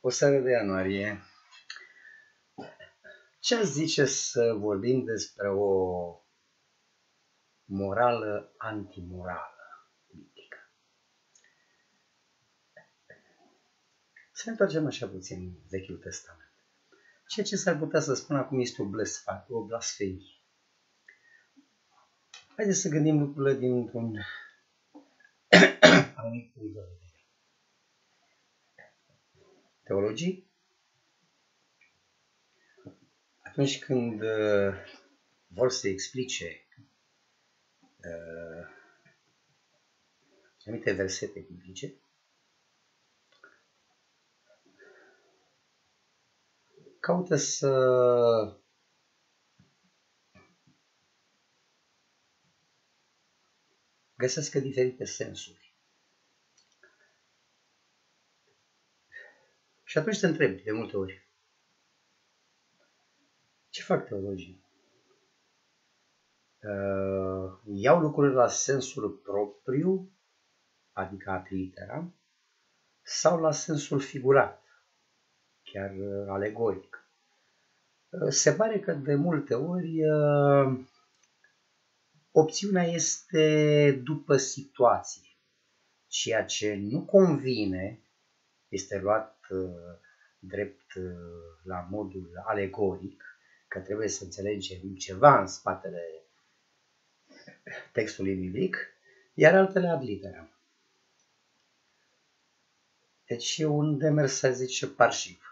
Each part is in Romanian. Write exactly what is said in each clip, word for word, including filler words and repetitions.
O seară de ianuarie. Ce ați zice să vorbim despre o morală antimorală biblică? Să ne întoarcem așa puțin în Vechiul Testament. Ceea ce s-ar putea să spun acum este o, blesfa, o blasfemie. Haideți să gândim lucrurile dintr-un anumit punct de vedere. Teologii, atunci când uh, vor să explice uh, anumite versete biblice, caută să găsească diferite sensuri. Și atunci te întrebi de multe ori, ce fac teologii? Uh, iau lucrurile la sensul propriu, adică ad literam, sau la sensul figurat, chiar uh, alegoric. Uh, se pare că de multe ori uh, opțiunea este după situație. Ceea ce nu convine este luat uh, drept uh, la modul alegoric, că trebuie să înțelegem ceva în spatele textului biblic, iar altele ad literam. Deci e un demers, să zice, parșiv.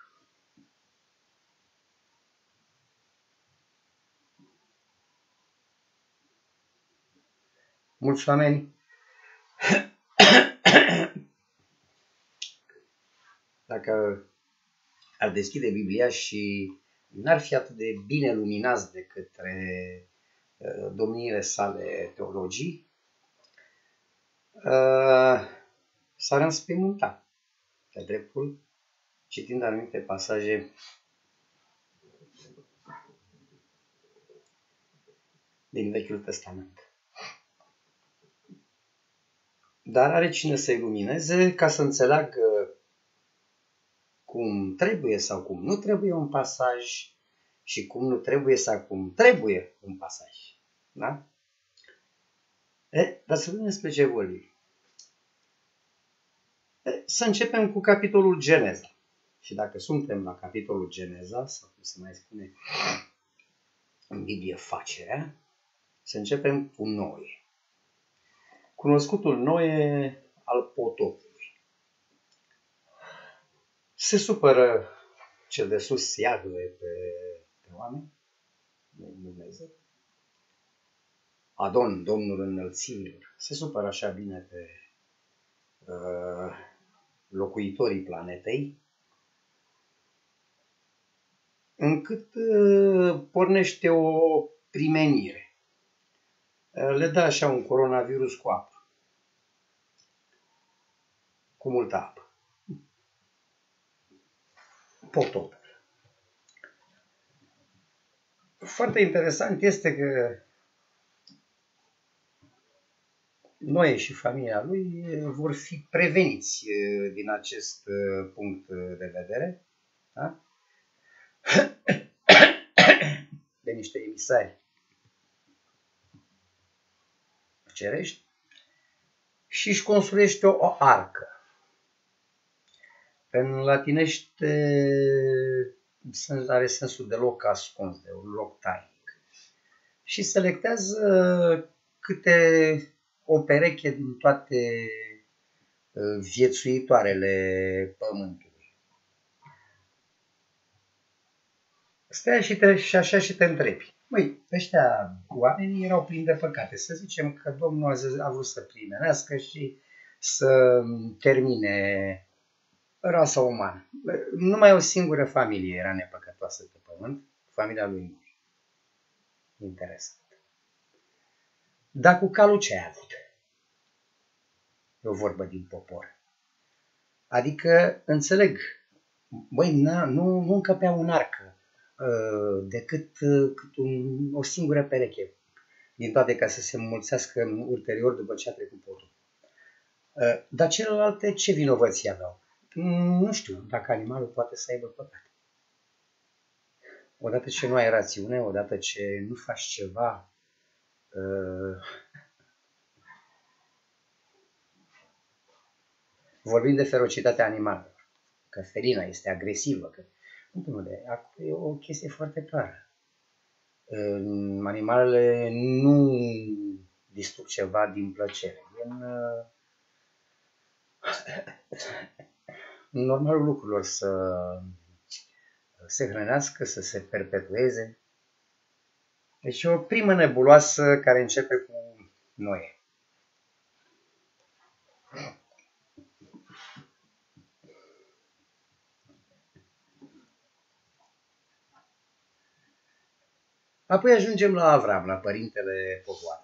Mulți oameni dacă ar deschide Biblia și n-ar fi atât de bine luminați de către uh, domniile sale teologii, uh, s-ar înspăimânta pe dreptul, citind anumite pasaje din Vechiul Testament. Dar are cine să ilumineze ca să înțeleagă cum trebuie sau cum nu trebuie un pasaj și cum nu trebuie sau cum trebuie un pasaj. Da? E, dar să vedem despre ce vorbim. E, să începem cu capitolul Geneza. Și dacă suntem la capitolul Geneza, sau cum se mai spune în Biblie facerea, să începem cu Noe. Cunoscutul Noe al potopului. Se supără cel de sus, Iahve, pe, pe oameni, Dumnezeu. Adon, Domnul înălțimilor, se supără așa bine pe uh, locuitorii planetei, încât uh, pornește o primenire. Uh, le dă așa un coronavirus cu apă, cu multă apă. Potopul. Foarte interesant este că Noe și familia lui vor fi preveniți din acest punct de vedere, da? De niște emisari cerești și își construiește o arcă. În latinește are sensul de loc ascuns, de un loc tainic. Și selectează câte o pereche din toate viețuitoarele pământului. Stai și, te, și așa și te întrebi. Măi, ăștia oamenii erau plini de păcate. Să zicem că Domnul a vrut să primenească și să termine rasa umană. Numai o singură familie era nepăcătoasă pe pământ, familia lui Noe. Interesant. Dar cu calul ce ai avut? E o vorbă din popor. Adică, înțeleg, băi, nu, nu încăpea un arcă uh, decât uh, cât un, o singură pereche, din toate ca să se înmulțească ulterior după ce a trecut potul. Uh, dar celelalte ce vinovății aveau? Nu știu dacă animalul poate să aibă păcate. Odată ce nu ai rațiune, odată ce nu faci ceva uh, vorbim de ferocitatea animalelor, că felina este agresivă, că nu, e o chestie foarte clară. Animalele nu distrug ceva din plăcere. E în, în normalul lucrurilor să se hrănească, să se perpetueze. Deci e o primă nebuloasă care începe cu Noe. Apoi ajungem la Avram, la părintele popoarelor.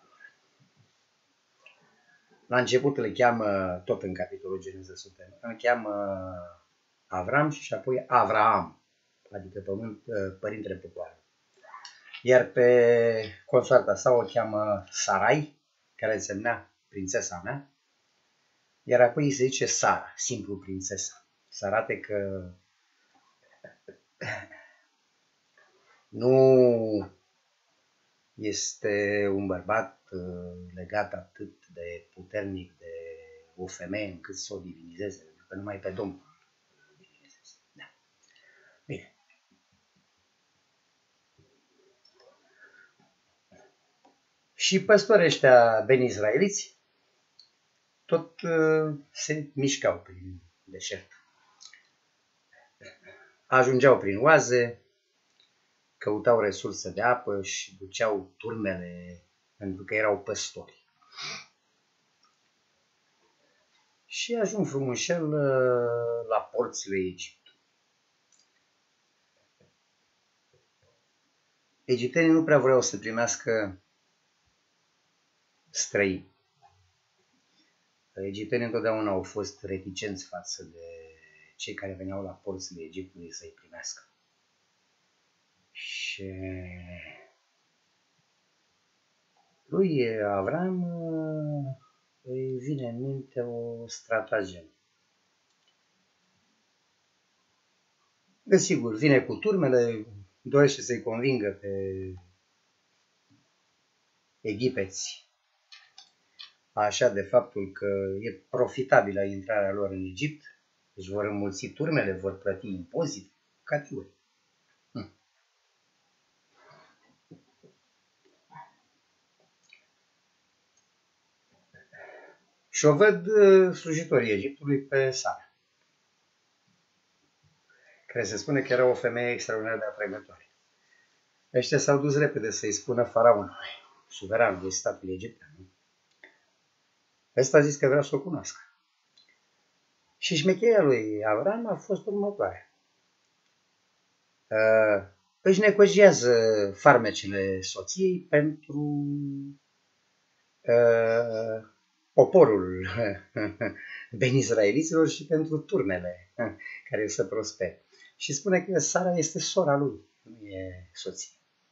La început îl cheamă, tot în capitolul Geneză suntem, îl cheamă Avram și apoi Avraam, adică pământ, părintele popoarelor. Iar pe consoarta sa o cheamă Sarai, care însemna prințesa mea, iar apoi îi se zice Sara, simplu prințesa. Să arate că nu este un bărbat legat atât de puternic de o femeie încât să o divinizeze, pentru că numai pe Domnul îl divinizeze. Da. Bine. Și păstorii ăștia beni-israeliți tot uh, se mișcau prin deșert. Ajungeau prin oaze, căutau resurse de apă și duceau turmele pentru că erau păstori. Și ajung frumușel la porțile Egiptului. Egiptenii nu prea vreau să primească străini. Egiptenii întotdeauna au fost reticenți față de cei care veneau la porțile Egiptului să-i primească. Și lui Avram îi vine în minte o stratagem. Desigur, vine cu turmele, dorește să-i convingă pe eghipeți așa de faptul că e profitabilă intrarea lor în Egipt, deci vor înmulți turmele, vor plăti impozite, categorii. Hm. Și o văd slujitorii Egiptului pe Sara, care se spune că era o femeie extraordinar de atrăgătoare. Ăștia s-au dus repede să-i spună faraonului, suveranului statului egiptean. Ăsta a zis că vrea să o cunoască. Și șmecheria lui Avram a fost următoarea. Uh, își negociază farmecele soției pentru uh, poporul ben-israeliților și pentru turmele care să prospere. Și spune că Sara este sora lui, nu e soție.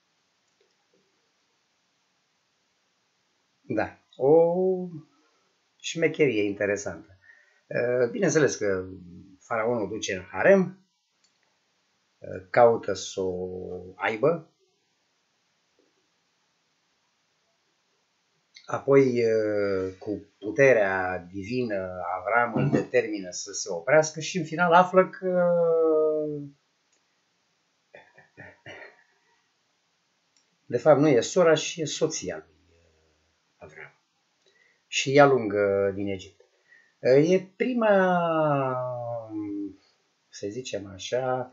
Da, o șmecherie interesantă. Bineînțeles că faraonul duce în harem, caută să o aibă, apoi cu puterea divină Avram îl determină să se oprească și în final află că de fapt nu e sora și e soția lui Avram și ia lungă din Egipt. E prima, să zicem așa,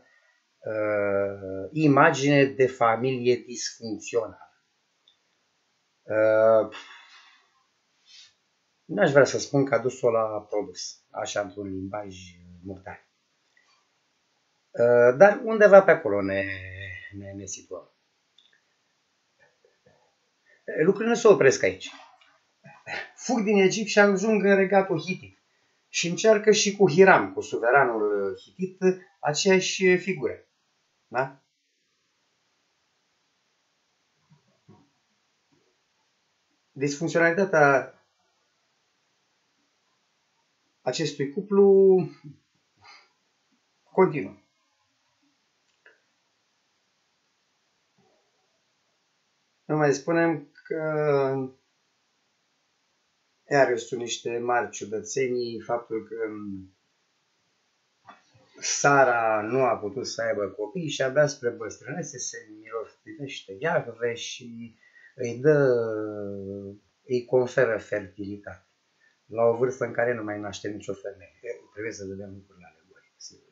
imagine de familie disfuncțională. N-aș vrea să spun că a dus-o la produs, așa într-un limbaj murdar. Dar undeva pe acolo ne, ne, ne situăm. Lucrurile nu se opresc aici. Fug din Egipt și ajung în regatul hitit. Și încearcă și cu Hiram, cu suveranul hitit, aceeași figură. Da? Disfuncționalitatea acestui cuplu Continuăm. Nu mai spunem că iar sunt niște mari ciudățenii, faptul că Sara nu a putut să aibă copii și abia spre băstrânețe se mirostivește Iahve și îi dă, îi conferă fertilitate. La o vârstă în care nu mai naște nicio femeie. Trebuie să vedem lucrurile alegoric, sigur.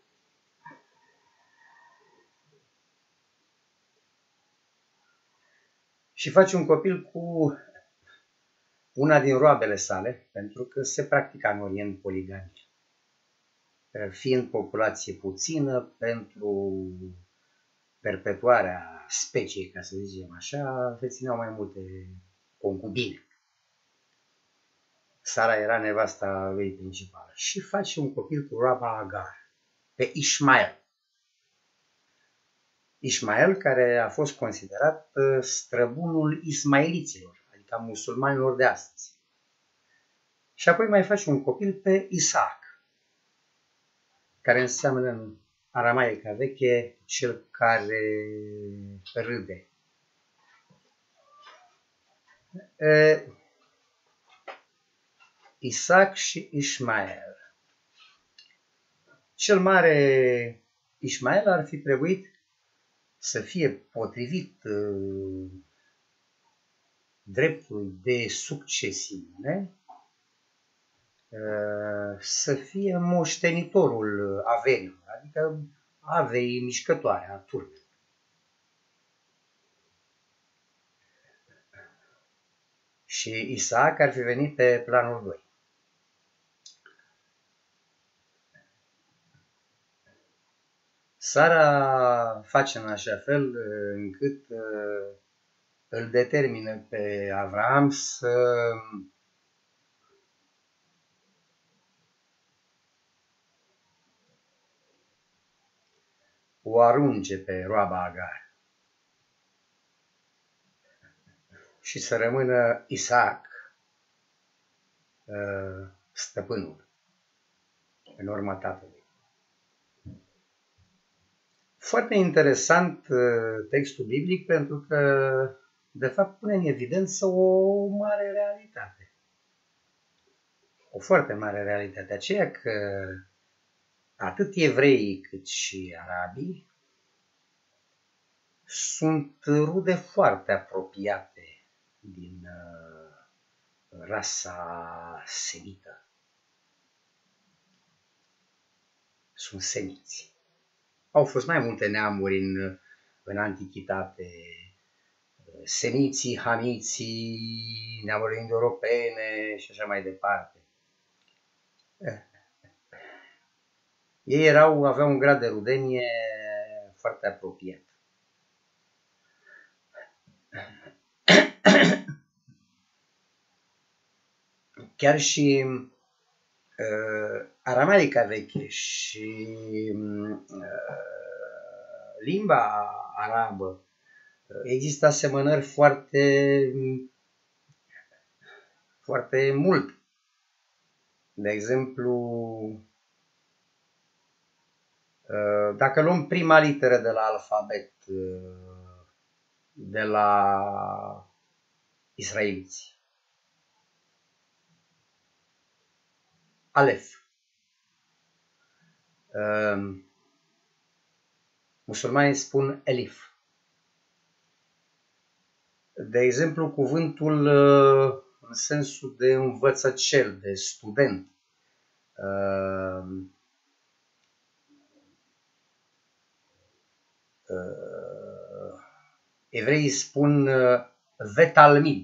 Și face un copil cu una din roabele sale, pentru că se practica în Orient poligamie. Fiind populație puțină, pentru perpetuarea speciei, ca să zicem așa, se țineau mai multe concubine. Sara era nevasta ei principală și face un copil cu roaba Agar, pe Ismael. Ismael, care a fost considerat străbunul ismailiților, adică musulmanilor de astăzi. Și apoi mai face un copil pe Isaac, care înseamnă în aramaica veche cel care râde. E, Isaac și Ismael. Cel mare Ismael ar fi trebuit să fie potrivit uh, dreptului de succesiune, uh, să fie moștenitorul averilor, adică avei mișcătoare a turmei. Și Isaac ar fi venit pe planul doi. Sara face în așa fel încât uh, îl determină pe Avram să o arunce pe roaba Agar și să rămână Isaac uh, stăpânul în urma tatălui. Foarte interesant textul biblic pentru că, de fapt, pune în evidență o mare realitate. O foarte mare realitate. Aceea că atât evreii cât și arabii sunt rude foarte apropiate din rasa semită. Sunt semiți. Au fost mai multe neamuri în, în antichitate, semiții, hamiții, neamuri indo-europene și așa mai departe. Ei erau, aveau un grad de rudenie foarte apropiat. Chiar și uh, aramaica veche și uh, limba arabă există asemănări foarte, foarte mult. De exemplu, uh, dacă luăm prima literă de la alfabet, uh, de la israeliți, Alef. Uh, musulmanii spun Elif. De exemplu, cuvântul uh, în sensul de învățăcel, de student. Uh, uh, evreii spun uh, vetalmid,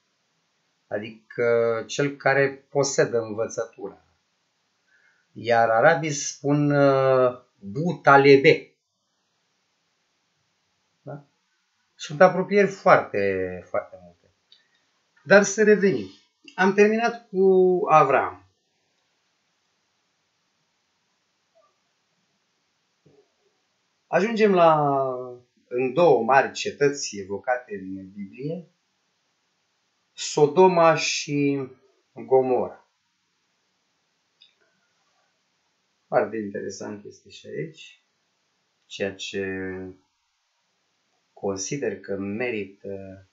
adică cel care posedă învățătura. Iar arabii spun uh, butalebe. Da? Sunt apropieri foarte, foarte multe. Dar să revenim. Am terminat cu Avram. Ajungem la în două mari cetăți evocate în Biblie, Sodoma și Gomora. Foarte interesant este și aici, ceea ce consider că merită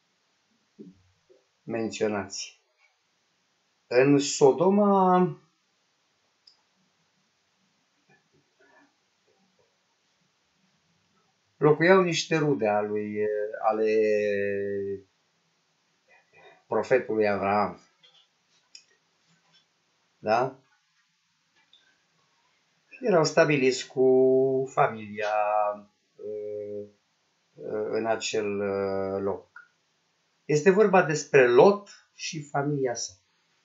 menționați. În Sodoma locuiau niște rude ale, lui, ale profetului Avraam. Da? Erau stabiliți cu familia în acel loc. Este vorba despre Lot și familia sa.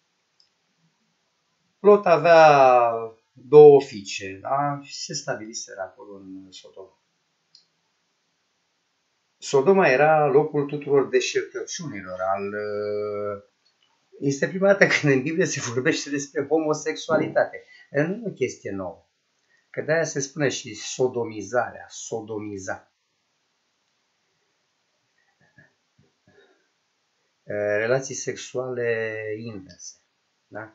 Lot avea două fiice, da? Și se stabiliseră acolo în Sodoma. Sodoma era locul tuturor deșertăciunilor. Al, este prima dată când în Biblie se vorbește despre homosexualitate. Nu e o chestie nouă. Că de-aia se spune și sodomizarea, sodomiza. Relații sexuale inverse. Da?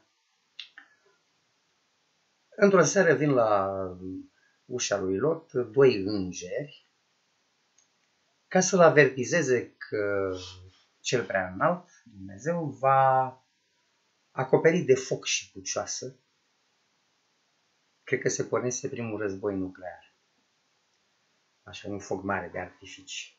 Într-o seară vin la ușa lui Lot doi îngeri ca să-l avertizeze că cel prea înalt, Dumnezeu, va acoperi de foc și pucioasă. Cred că se pornise primul război nuclear. Așa, un foc mare de artificii.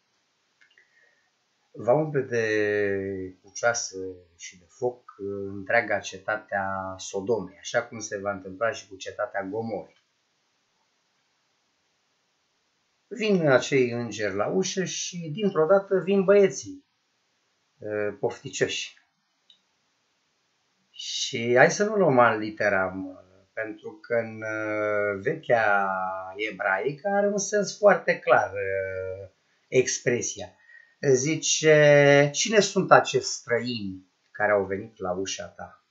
Va umple de pucioasă și de foc întreaga cetatea Sodomei, așa cum se va întâmpla și cu cetatea Gomorei. Vin acei îngeri la ușă și dintr-o dată vin băieții pofticioși. Și hai să nu luăm al literam, pentru că în vechea ebraică are un sens foarte clar expresia. Zice, cine sunt acești străini care au venit la ușa ta?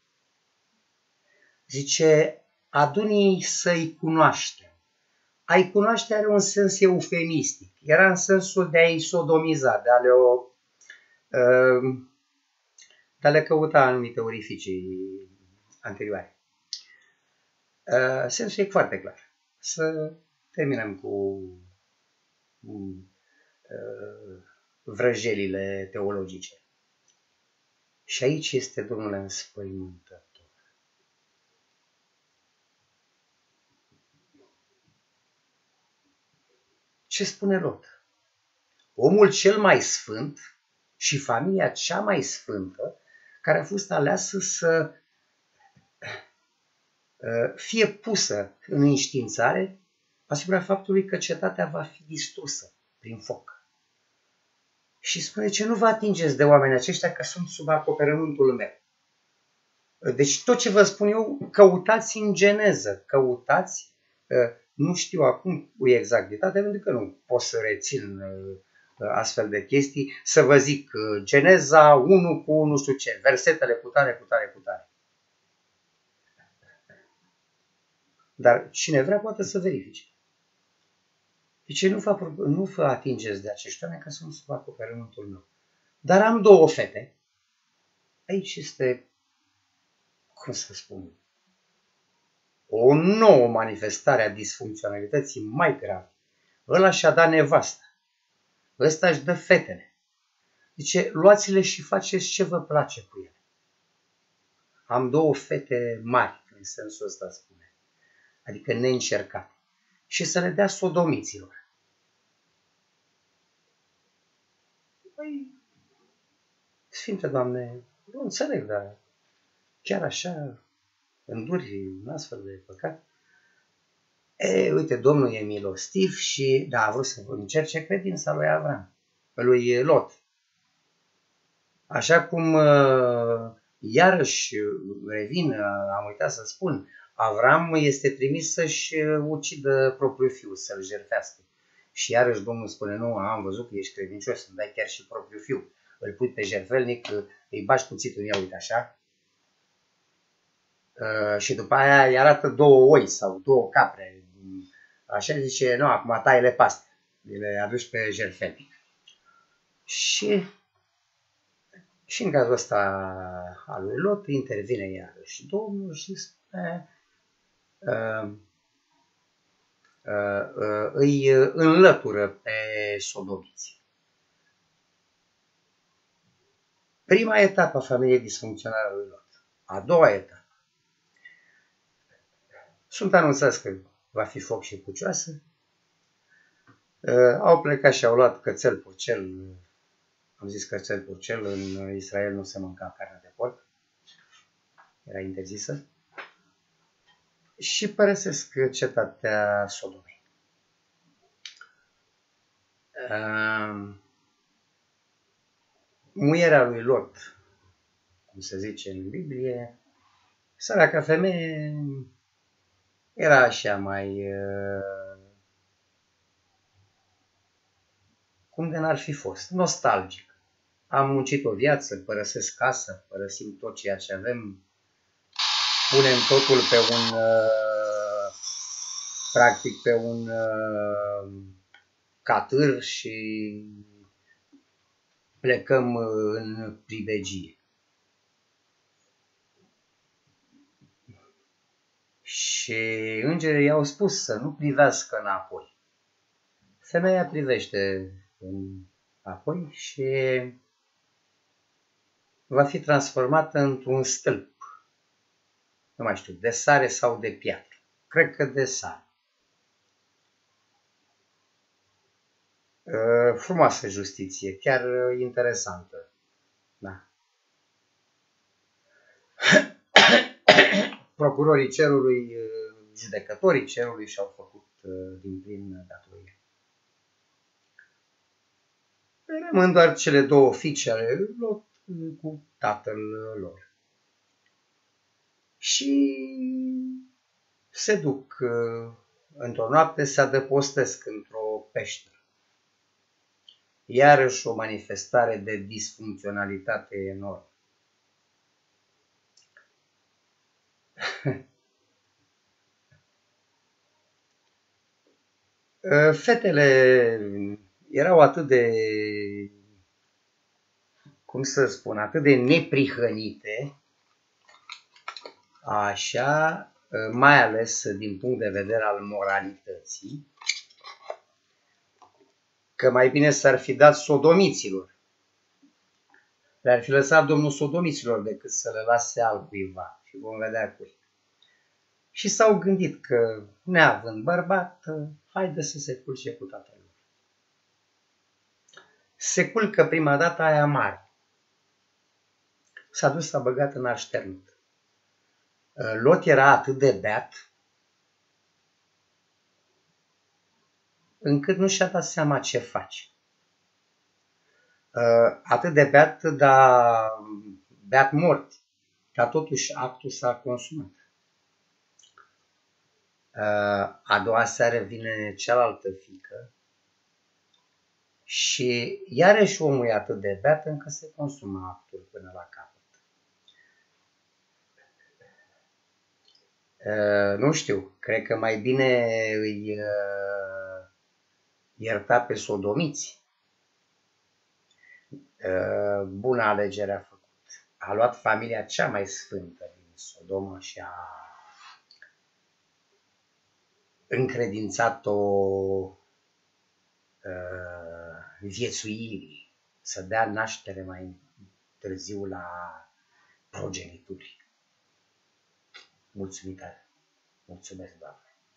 Zice, adunii să-i cunoaștem. A-i cunoaște are un sens eufemistic. Era în sensul de a-i sodomiza, de a le, o, de a le căuta anumite orificii anterioare. Sensul e foarte clar. Să terminăm cu vrăjelile teologice. Și aici este, Domnule, înspăimântător. Ce spune Lot? Omul cel mai sfânt și familia cea mai sfântă care a fost aleasă să fie pusă în înștiințare asupra faptului că cetatea va fi distrusă prin foc. Și spune ce nu vă atingeți de oamenii aceștia că sunt sub acoperământul meu. Deci tot ce vă spun eu, căutați în geneză, căutați, nu știu acum cu exactitate, pentru că nu pot să rețin astfel de chestii, să vă zic Geneza unu cu nu știu ce, versetele cu tare, cu tare, cu tare. Dar cine vrea poate să verifice. Deci nu vă, nu vă atingeți de acești oameni că sunt sub acoperământul meu. Dar am două fete. Aici este, cum să spun, o nouă manifestare a disfuncționalității mai grave. Ăla și-a dat nevasta. Ăsta își dă fetele. Zice, luați-le și faceți ce vă place cu ele. Am două fete mari, în sensul ăsta spune. Adică neîncercate. Și să le dea sodomiților. Păi, Sfinte Doamne, nu înțeleg, dar chiar așa înduri un astfel de păcat? E, uite, Domnul e milostiv și, da, a vrut să încerce credința lui Avram, lui Lot. Așa cum, iarăși, revin, am uitat să spun, Avram este trimis să-și ucidă propriul fiu, să-l jertfească. Și iarăși Domnul spune, nu, am văzut că ești credincios, îmi dai chiar și propriul fiu. Îl pui pe jertfelnic, îi bași cuțitul în ea, uite așa. Uh, și după aia îi arată două oi sau două capre. Așa zice, nu, acum taie-le pe astea. Le aduci pe jertfelnic. Și, și în cazul ăsta al lui Lot intervine iarăși Domnul și spune, uh, îi înlătură pe sodomiți. Prima etapă a familiei disfuncționale lui Lot. A doua etapă. Sunt anunțați că va fi foc și pucioasă. Au plecat și au luat cățel purcel. Am zis cățel purcel, în Israel nu se mânca carne de porc. Era interzisă. Și părăsesc cetatea Sodomei. Muierea lui Lot, cum se zice în Biblie, săraca femeie era așa mai, cum de n-ar fi fost, nostalgic. Am muncit o viață, părăsesc casă, părăsim tot ceea ce avem, punem totul pe un, practic pe un catâr și plecăm în pribegie. Și îngerii i-au spus să nu privească înapoi. Femeia privește înapoi și va fi transformată într-un stâlp. Nu mai știu, de sare sau de piatră. Cred că de sare. Frumoasă justiție, chiar interesantă. Da. Procurorii cerului, judecătorii cerului și-au făcut din plin datorie. Rămân doar cele două fiice ale Lot cu tatăl lor. Și se duc într-o noapte, se adăpostesc într-o peșteră. Iarăși o manifestare de disfuncționalitate enormă. Fetele erau atât de, cum să spun, atât de neprihănite, așa, mai ales din punct de vedere al moralității, că mai bine s-ar fi dat sodomiților. Le-ar fi lăsat Domnul sodomiților decât să le lase altcuiva. Și vom vedea cui. Și s-au gândit că, neavând bărbat, haide să se culce cu tatăl lor. Se culcă prima dată aia mare. S-a dus, s-a băgat în așternut. Lot era atât de beat, încât nu și-a dat seama ce face. Atât de beat, dar beat mort, dar totuși actul s-a consumat. A doua seară vine cealaltă fiică și iarăși omul e atât de beat încât se consumă actul până la capăt. Nu știu, cred că mai bine îi ierta pe sodomiți. Bună alegere a făcut. A luat familia cea mai sfântă din Sodoma și a încredințat-o viețuirii, să dea naștere mai târziu la progenituri. Mulțumitare. Mulțumesc, Doamne.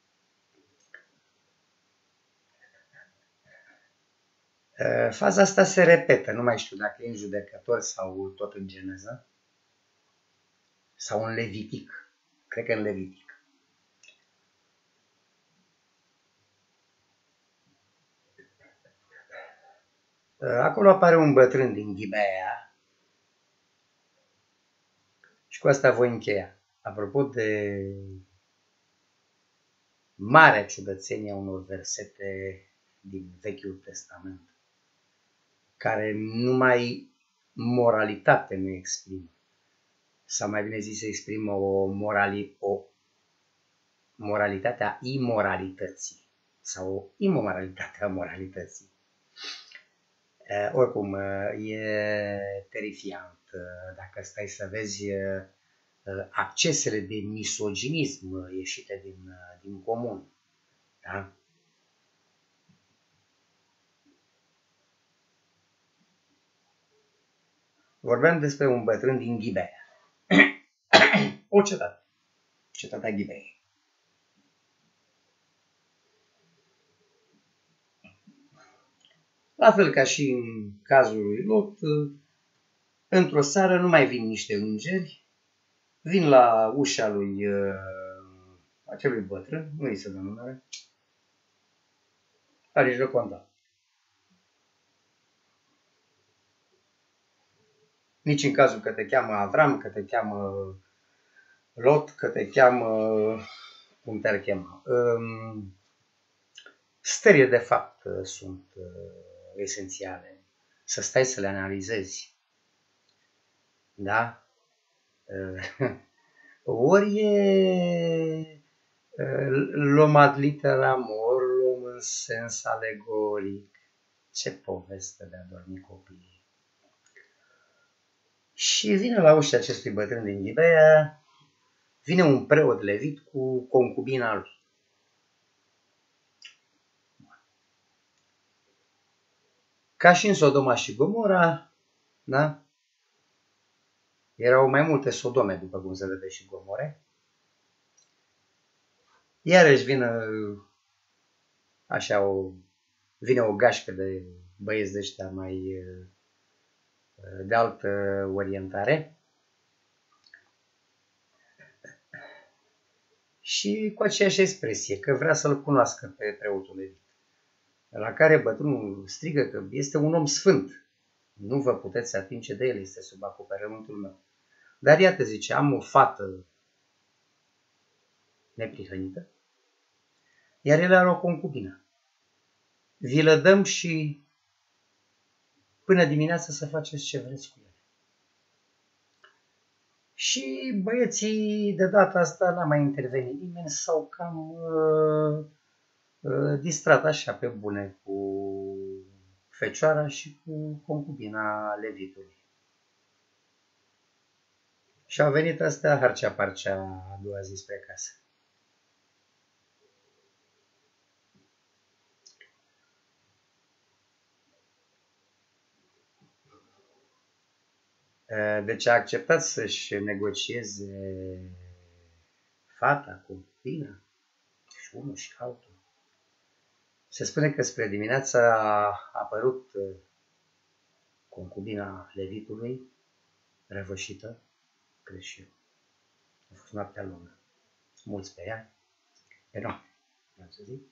Faza asta se repetă, nu mai știu dacă e în Judecători sau tot în Geneză, sau în Levitic, cred că în Levitic. Acolo apare un bătrân din Ghibea și cu asta voi încheia. Apropo de marea ciudățenie a unor versete din Vechiul Testament, care numai moralitate nu exprimă, sau mai bine zis, exprimă o, morali, o moralitate a imoralității, sau o imoralitate a moralității. Uh, oricum, uh, e terifiant uh, dacă stai să vezi uh, accesele de misoginism ieșite din, uh, din comun. Da? Vorbeam despre un bătrân din Ghibea. O cetate. Cetatea Ghibeei. La fel ca și în cazul lui Lot, într-o seară nu mai vin niște îngeri, vin la ușa lui uh, acelui bătrân, nu îi se dă numele, care își conta. Nici în cazul că te cheamă Avram, că te cheamă Lot, că te cheamă, cum te-ar chema. Um, stările de fapt sunt uh, esențiale. Să stai să le analizezi. Da? Uh, ori e luăm ad literam, ori luăm în sens alegoric. Ce poveste de a dormi copiii. Și vine la ușa acestui bătrân din Ghibea, vine un preot levit cu concubina lui. Ca și în Sodoma și Gomora, da? Erau mai multe Sodome, după cum se vede, și Gomore. Iarăși vine așa o, vine o gașcă de băieți de ăștia mai de altă orientare și cu aceeași expresie, că vrea să-l cunoască pe preotul levit. La care bătrânul strigă că este un om sfânt. Nu vă puteți atinge de el, este sub acoperământul meu. Dar iată, zice, am o fată neprihănită, iar el are o concubină. Vi le dăm și până dimineața să faceți ce vreți cu ele. Și băieții de data asta n-a mai intervenit nimeni, s-au cam uh, uh, distrat așa pe bune cu fecioara și cu concubina levitului. Și au venit astea harcea-parcea a doua zi spre casă. Deci a acceptat să-și negocieze fata, concubina, și unul și altul. Se spune că spre dimineață a apărut concubina levitului, răvășită, cred și eu. A fost noaptea lungă. Mulți pe ea. E noapte, am să zic.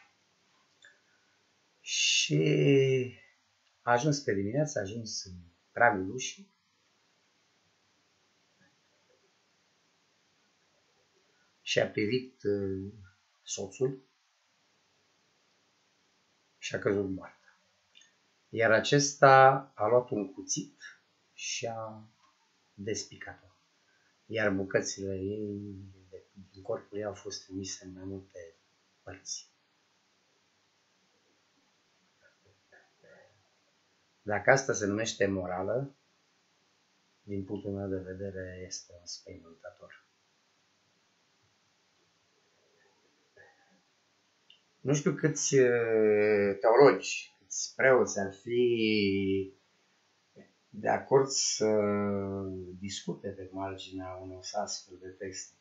Și a ajuns pe dimineață, a ajuns în pragul ușii. Și a privit uh, soțul și a căzut moartă. Iar acesta a luat un cuțit și a despicat-o. Iar bucățile ei, din corpul ei, au fost trimise în mai multe părți. Dacă asta se numește morală, din punctul meu de vedere, este înspăimântător. Nu știu câți teologi, câți preoți ar fi de acord să discute pe marginea unor astfel de texte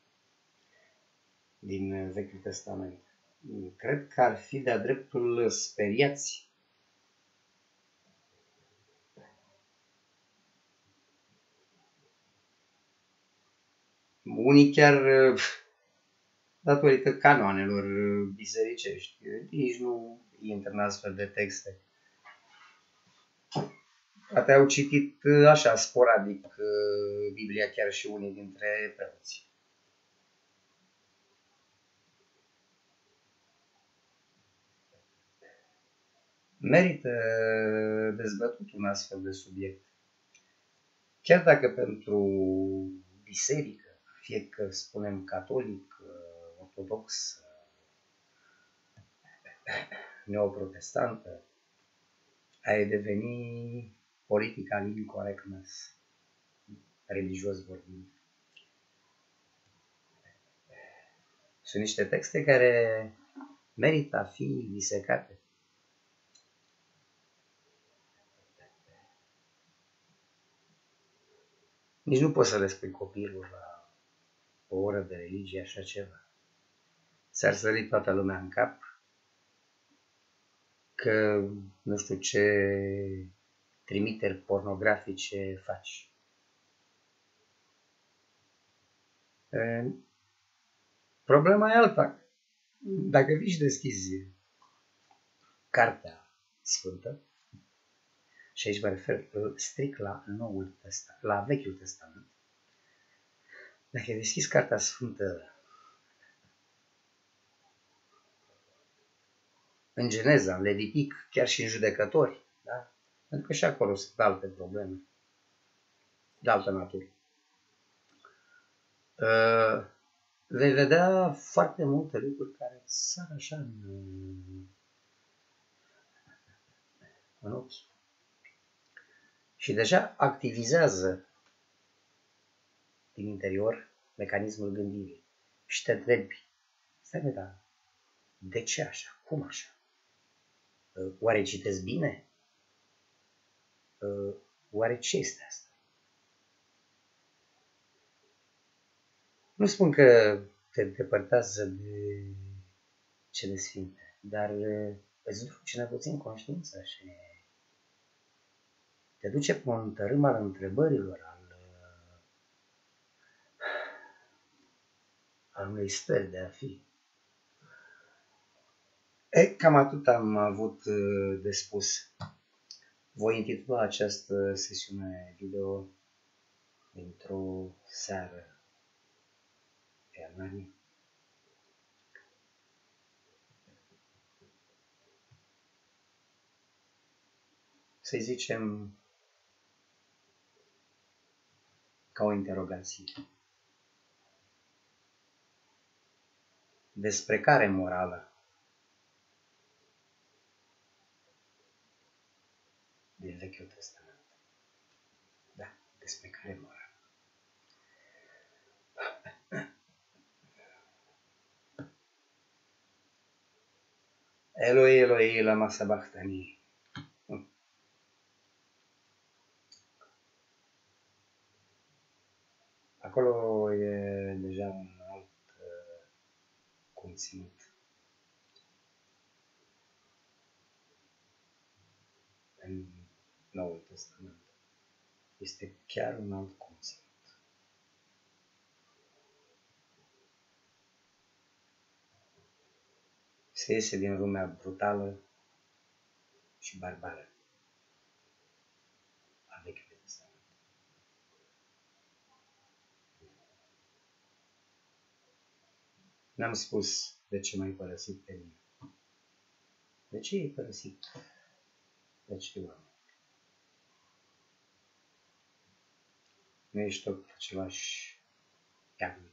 din Vechiul Testament. Cred că ar fi de-a dreptul speriați. Unii chiar, datorită canoanelor bisericești, nici nu intră în astfel de texte. Poate au citit așa, sporadic, Biblia chiar și unii dintre preoți. Merită dezbătut un astfel de subiect. Chiar dacă pentru biserică, fie că spunem catolic, ortodox, neoprotestantă, ai deveni political incorrectness, religios vorbind. Sunt niște texte care merită a fi disecate. Nici nu poți să le spui copilul la o oră de religie așa ceva. S-ar sări toată lumea în cap că nu știu ce trimiteri pornografice faci. Problema e alta. Dacă vii și deschizi Cartea Sfântă, și aici mă refer strict la Noul Testament, la Vechiul Testament, dacă deschizi Cartea Sfântă în Geneza, în Levitic, chiar și în Judecători, da? Pentru că și acolo sunt alte probleme de altă natură. Uh, vei vedea foarte multe lucruri care sar așa în, în ochi. Și deja activizează din interior mecanismul gândirii. Și te întrebi, stai, dar de ce așa? Cum așa? Oare citesc bine? Oare ce este asta? Nu spun că te îndepărtează de cele sfinte, dar îți duce cel puțin conștiința și te duce pe un tărâm al întrebărilor, al, al unei stări de a fi. E, cam atât am avut de spus. Voi intitula această sesiune video într-o seară pe ianuarie. Să zicem ca o interogație. Despre care morală din Vechiul Testament? Da, despre care morală? Eloi, Eloi, lama sabachthani. Acolo e deja un alt uh, conținut. În Noul Testament. Este chiar un alt conținut. Se iese din lumea brutală și barbară a Vechiului Testament. N-am spus de ce m-ai părăsit pe mine. De ce ai părăsit? De ce oameni? Nu ești tot același iarnă.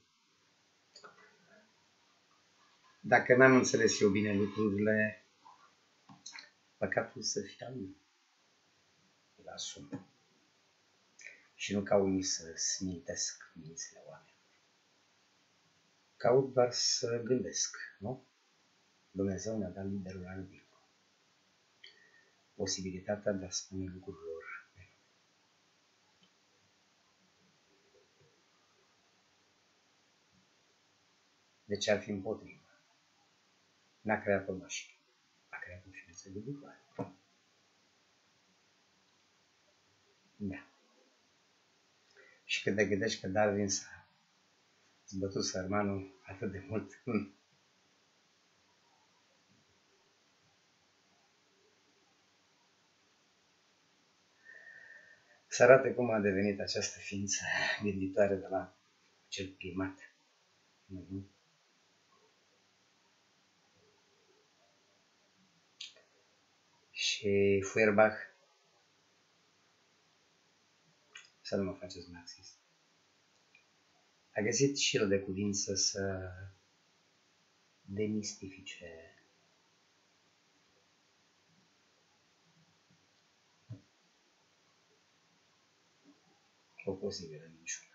Dacă n-am înțeles eu bine lucrurile, păcatul să fie al meu. Îl asum. Și nu ca unii să smintesc mințile oamenilor. Caut doar să gândesc, nu? Dumnezeu ne-a dat liberul arbitru. Posibilitatea de a spune lucrurilor. De ce ar fi împotrivă? N-a creat o mașină. A creat o ființă iubitoare. Da. Și când te gândești că Darwin s-a zbătut sărmanul atât de mult, să arate cum a devenit această ființă gânditoare de la acel primat. Mm-hmm. Și Feuerbach, să nu mă faceți marxist, a găsit și el de cuvință să demistifice o posibilă minciună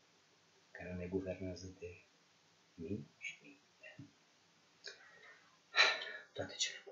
care ne guvernează de mii și mii. toate cele.